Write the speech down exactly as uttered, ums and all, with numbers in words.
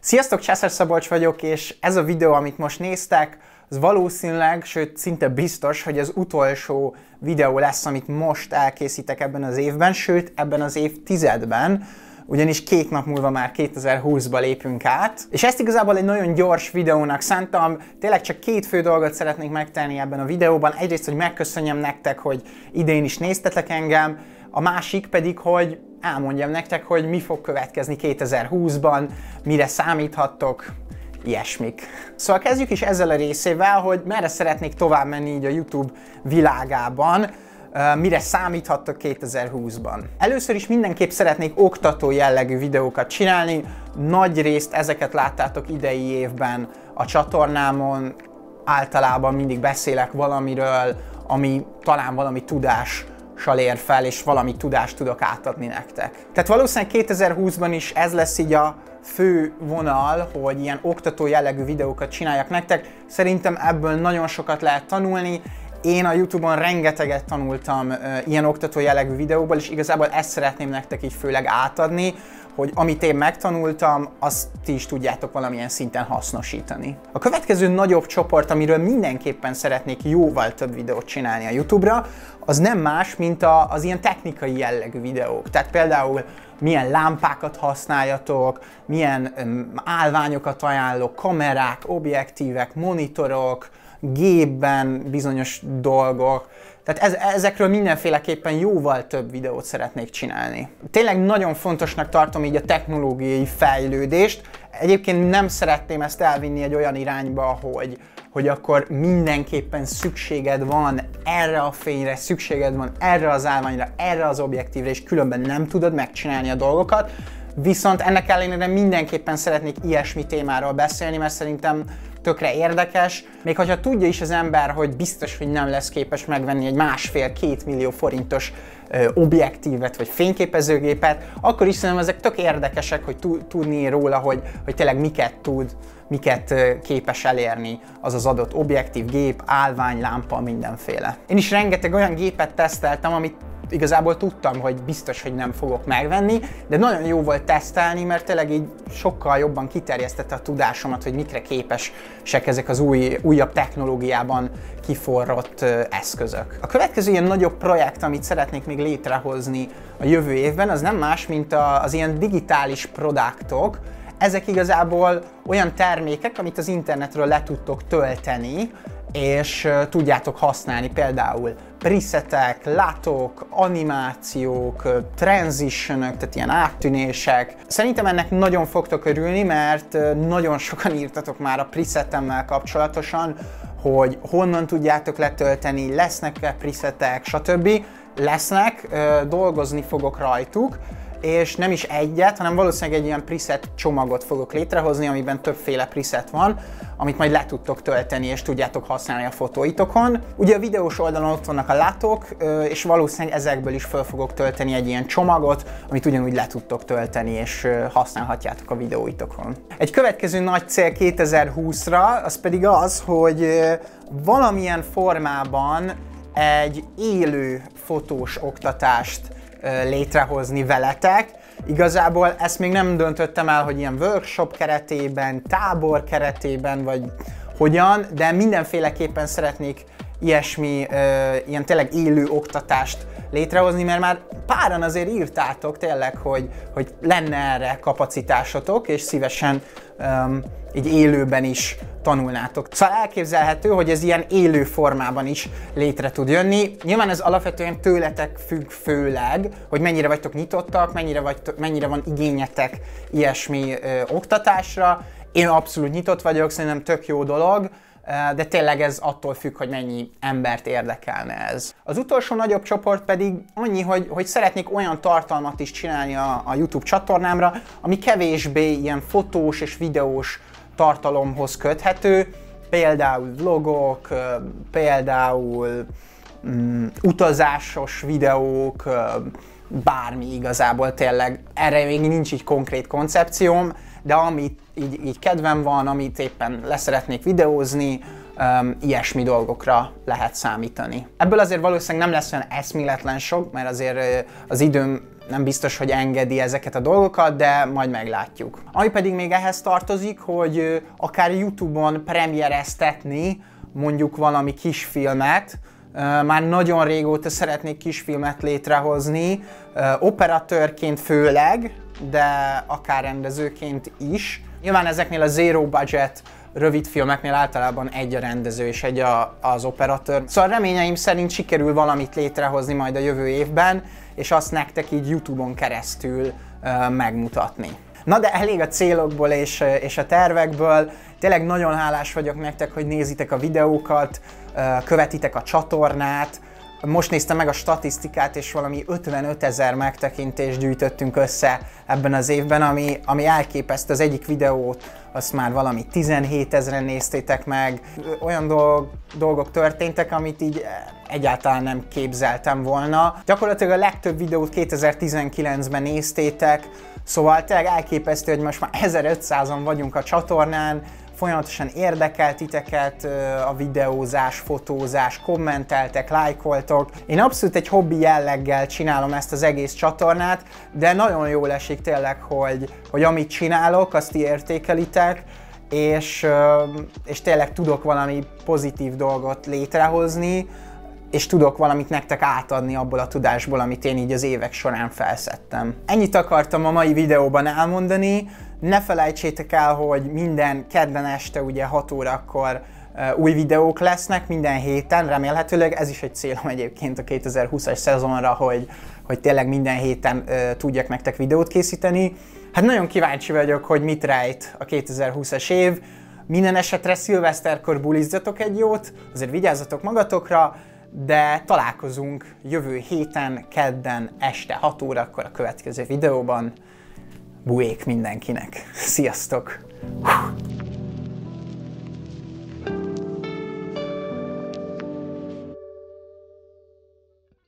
Sziasztok, Császár Szabolcs vagyok, és ez a videó, amit most néztek, az valószínűleg, sőt szinte biztos, hogy az utolsó videó lesz, amit most elkészítek ebben az évben, sőt ebben az évtizedben, ugyanis két nap múlva már kétezer-húszba lépünk át. És ezt igazából egy nagyon gyors videónak szántam, tényleg csak két fő dolgot szeretnék megtenni ebben a videóban. Egyrészt, hogy megköszönjem nektek, hogy idén is néztetek engem, a másik pedig, hogy elmondjam nektek, hogy mi fog következni kétezer-húszban, mire számíthattok, ilyesmik. Szóval kezdjük is ezzel a részével, hogy merre szeretnék tovább menni így a YouTube világában, mire számíthattok kétezer-húszban. Először is mindenképp szeretnék oktató jellegű videókat csinálni, nagy részt ezeket láttátok idei évben a csatornámon, általában mindig beszélek valamiről, ami talán valami tudás ér fel, és valami tudást tudok átadni nektek. Tehát valószínűleg kétezer-húszban is ez lesz így a fő vonal, hogy ilyen oktató jellegű videókat csináljak nektek. Szerintem ebből nagyon sokat lehet tanulni. Én a YouTube-on rengeteget tanultam uh, ilyen oktató jellegű videóból, és igazából ezt szeretném nektek így főleg átadni, hogy amit én megtanultam, azt ti is tudjátok valamilyen szinten hasznosítani. A következő nagyobb csoport, amiről mindenképpen szeretnék jóval több videót csinálni a YouTube-ra, az nem más, mint a, az ilyen technikai jellegű videók. Tehát például milyen lámpákat használjatok, milyen um, állványokat ajánlok, kamerák, objektívek, monitorok, gépben bizonyos dolgok. Tehát ez, ezekről mindenféleképpen jóval több videót szeretnék csinálni. Tényleg nagyon fontosnak tartom így a technológiai fejlődést. Egyébként nem szeretném ezt elvinni egy olyan irányba, hogy, hogy akkor mindenképpen szükséged van erre a fényre, szükséged van erre az állványra, erre az objektívre, és különben nem tudod megcsinálni a dolgokat. Viszont ennek ellenére mindenképpen szeretnék ilyesmi témáról beszélni, mert szerintem tökre érdekes. Még hogyha tudja is az ember, hogy biztos, hogy nem lesz képes megvenni egy másfél-két millió forintos ö, objektívet vagy fényképezőgépet, akkor is szerintem ezek tök érdekesek, hogy tudni róla, hogy, hogy tényleg miket tud, miket ö, képes elérni az az adott objektív, gép, állvány, lámpa, mindenféle. Én is rengeteg olyan gépet teszteltem, amit igazából tudtam, hogy biztos, hogy nem fogok megvenni, de nagyon jó volt tesztelni, mert tényleg így sokkal jobban kiterjesztette a tudásomat, hogy mikre képesek ezek az új, újabb technológiában kiforrott eszközök. A következő ilyen nagyobb projekt, amit szeretnék még létrehozni a jövő évben, az nem más, mint az ilyen digitális produktok. Ezek igazából olyan termékek, amit az internetről le tudtok tölteni, és uh, tudjátok használni, például presetek, látok, animációk, uh, transitionok, tehát ilyen áttűnések. Szerintem ennek nagyon fogtok örülni, mert uh, nagyon sokan írtatok már a presetemmel kapcsolatosan, hogy honnan tudjátok letölteni, lesznek-e presetek, stb. Lesznek, uh, dolgozni fogok rajtuk, és nem is egyet, hanem valószínűleg egy ilyen preset csomagot fogok létrehozni, amiben többféle preset van, amit majd le tudtok tölteni, és tudjátok használni a fotóitokon. Ugye a videós oldalon ott vannak a látok, és valószínűleg ezekből is fel fogok tölteni egy ilyen csomagot, amit ugyanúgy le tudtok tölteni, és használhatjátok a videóitokon. Egy következő nagy cél kétezer-húszra, az pedig az, hogy valamilyen formában egy élő fotós oktatást létrehozni veletek. Igazából ezt még nem döntöttem el, hogy ilyen workshop keretében, tábor keretében, vagy hogyan, de mindenféleképpen szeretnék ilyesmi, ilyen tényleg élő oktatást létrehozni, mert már páran azért írtátok tényleg, hogy, hogy lenne erre kapacitásotok, és szívesen um, így élőben is tanulnátok. Szóval elképzelhető, hogy ez ilyen élő formában is létre tud jönni. Nyilván ez alapvetően tőletek függ főleg, hogy mennyire vagytok nyitottak, mennyire, vagytok, mennyire van igényetek ilyesmi ö, oktatásra. Én abszolút nyitott vagyok, szerintem tök jó dolog, de tényleg ez attól függ, hogy mennyi embert érdekelne ez. Az utolsó nagyobb csoport pedig annyi, hogy, hogy szeretnék olyan tartalmat is csinálni a, a YouTube csatornámra, ami kevésbé ilyen fotós és videós tartalomhoz köthető, például vlogok, például mm, utazásos videók, bármi igazából tényleg. Erre még nincs így konkrét koncepcióm, de amit így, így kedvem van, amit éppen leszeretnék videózni, um, ilyesmi dolgokra lehet számítani. Ebből azért valószínűleg nem lesz olyan eszméletlen sok, mert azért az időm nem biztos, hogy engedi ezeket a dolgokat, de majd meglátjuk. Ami pedig még ehhez tartozik, hogy akár YouTube-on premiereztetni mondjuk valami kisfilmet, már nagyon régóta szeretnék kisfilmet létrehozni, operatőrként főleg, de akár rendezőként is. Nyilván ezeknél a zero budget rövid filmeknél általában egy a rendező és egy a, az operatőr. Szóval reményeim szerint sikerül valamit létrehozni majd a jövő évben, és azt nektek így YouTube-on keresztül uh, megmutatni. Na de elég a célokból és, és a tervekből. Tényleg nagyon hálás vagyok nektek, hogy nézitek a videókat, uh, követitek a csatornát. Most néztem meg a statisztikát, és valami ötvenöt ezer megtekintést gyűjtöttünk össze ebben az évben, ami, ami elképesztő. Az egyik videót azt már valami tizenhét ezeren néztétek meg. Olyan dolgok, dolgok történtek, amit így egyáltalán nem képzeltem volna. Gyakorlatilag a legtöbb videót kétezer-tizenkilencben néztétek, szóval tényleg elképesztő, hogy most már ezerötszázan vagyunk a csatornán, folyamatosan érdekelt titeket a videózás, fotózás, kommenteltek, lájkoltok. Én abszolút egy hobbi jelleggel csinálom ezt az egész csatornát, de nagyon jól esik tényleg, hogy, hogy amit csinálok, azt ti értékelitek, és, és tényleg tudok valami pozitív dolgot létrehozni, és tudok valamit nektek átadni abból a tudásból, amit én így az évek során felszedtem. Ennyit akartam a mai videóban elmondani. Ne felejtsétek el, hogy minden kedden este ugye hat órakor uh, új videók lesznek, minden héten, remélhetőleg. Ez is egy célom egyébként a kétezer-húszas szezonra, hogy, hogy tényleg minden héten uh, tudjak nektek videót készíteni. Hát nagyon kíváncsi vagyok, hogy mit rejt a kétezer-húszas év. Minden esetre szilveszterkor bulizzatok egy jót, azért vigyázzatok magatokra, de találkozunk jövő héten, kedden este hat órakor a következő videóban. Buék mindenkinek! Sziasztok!